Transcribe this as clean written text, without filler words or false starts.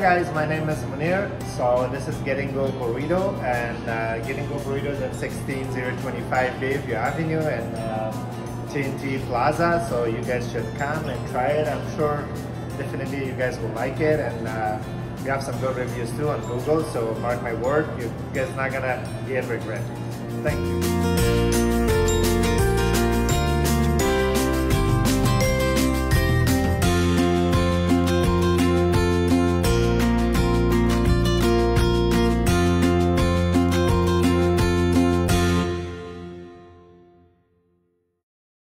guys, my name is Munir. So this is Getting Go Burrito, and Getting Go Burrito is at 16025 Bayview Avenue and TNT Plaza. So you guys should come and try it. I'm sure definitely you guys will like it, and we have some good reviews too on Google. So mark my word, you guys not gonna regret it. Thank you.